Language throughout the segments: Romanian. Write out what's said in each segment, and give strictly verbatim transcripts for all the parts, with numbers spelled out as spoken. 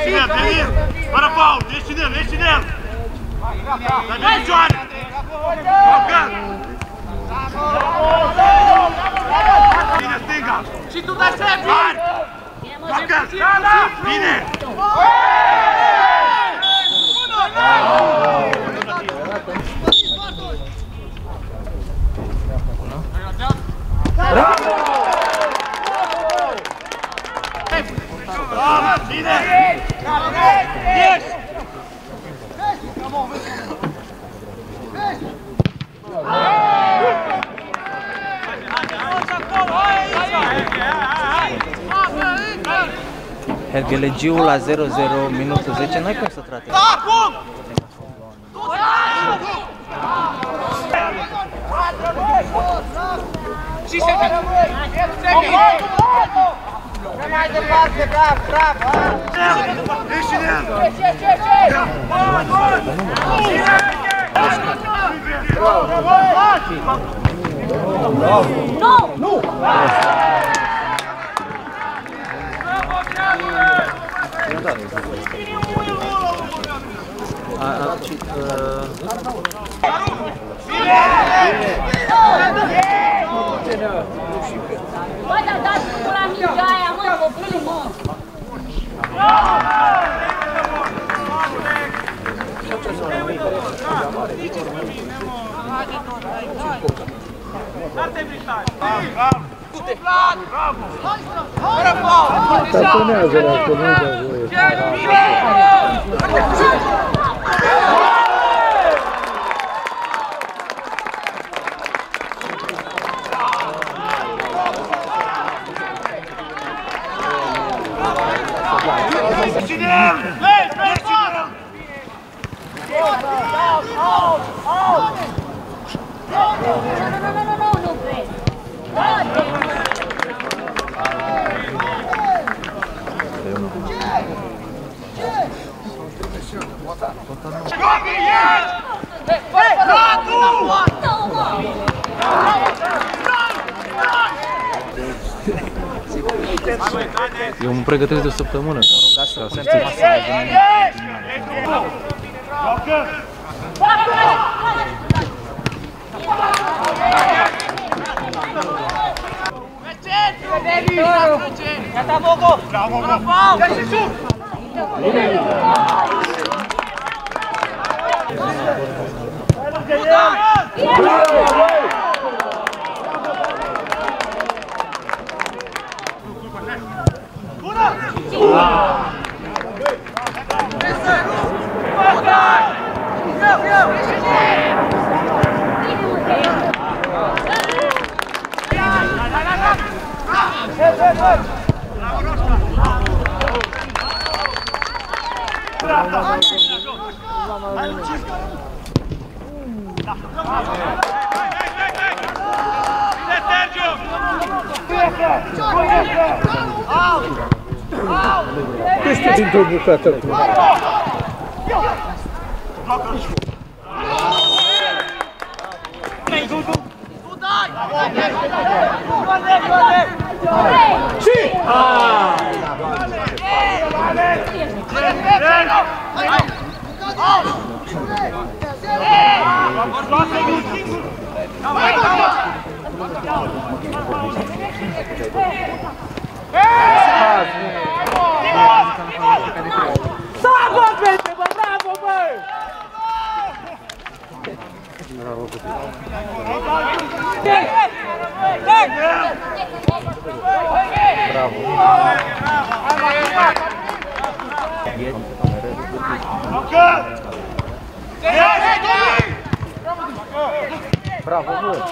Ieși în el, Denis! Fără faul, ieși în el, ieși în el! Dar vine picioare! Blocat! Bine, stânga! Și tu dai șefi! Blocat! Bine! Bravo! Bine! Yes! Hergelegiu la zero zero, minutul zece, n-ai cum să trate. Acum! Și se dă! Mai departe, bravo, bravo! Ieși în el! Nu! Nu! Bă, dar dați pula mingea aia, mă, copilul, mă! Taponează la că nu-i dă voie. Eu mă pregătesc de o săptămână. Mă ruga să punem masă Gata, Bogo! Bravo, Bogo! Ia-și sus! Este dintr-o bucată acum. Și! Bravo, Pepe, bă, bravo, bă! Bravo, bravo, bă!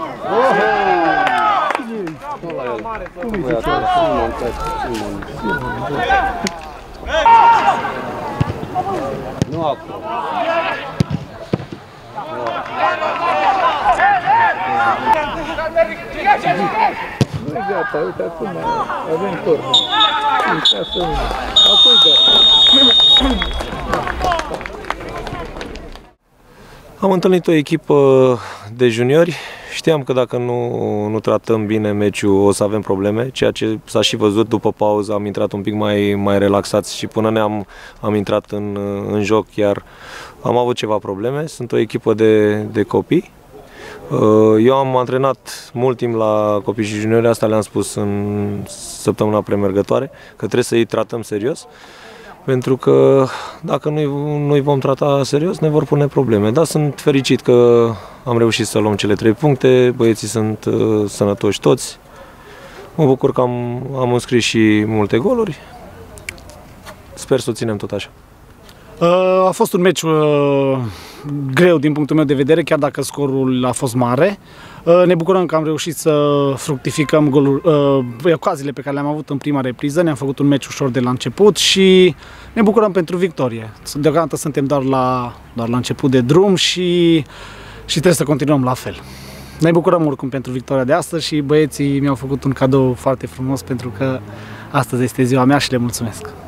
Cum e acolo? Simon, Simon, Simon. Nu acolo. Nu e gata, uite acum avem turnul. șase unu. Apoi gata. Am întâlnit o echipă de juniori știam că dacă nu, nu tratăm bine meciul o să avem probleme, ceea ce s-a și văzut după pauză, am intrat un pic mai, mai relaxați și până ne-am am intrat în, în joc chiar am avut ceva probleme. Sunt o echipă de, de copii. Eu am antrenat mult timp la copii și juniori, asta le-am spus în săptămâna premergătoare, că trebuie să îi tratăm serios, pentru că dacă nu-i, nu-i vom trata serios, ne vor pune probleme. Dar sunt fericit că am reușit să luăm cele trei puncte, băieții sunt uh, sănătoși toți. Mă bucur că am, am înscris și multe goluri. Sper să o ținem tot așa. A fost un meci uh, greu din punctul meu de vedere, chiar dacă scorul a fost mare. Uh, ne bucurăm că am reușit să fructificăm golul, uh, ocaziile pe care le-am avut în prima repriză. Ne-am făcut un meci ușor de la început și ne bucurăm pentru victorie. Deocamdată suntem doar la, doar la început de drum și, și trebuie să continuăm la fel. Ne bucurăm oricum pentru victoria de astăzi și băieții mi-au făcut un cadou foarte frumos pentru că astăzi este ziua mea și le mulțumesc.